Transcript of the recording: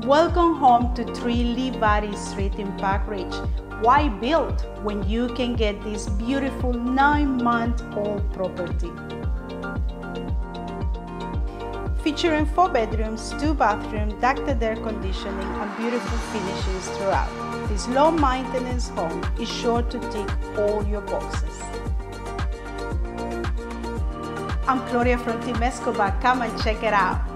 Welcome home to 3 Livadi Street in Park Ridge. Why build when you can get this beautiful 9-month-old property? Featuring 4 bedrooms, 2 bathrooms, ducted air conditioning, and beautiful finishes throughout. This low-maintenance home is sure to tick all your boxes. I'm Gloria from Team Escobar. Come and check it out.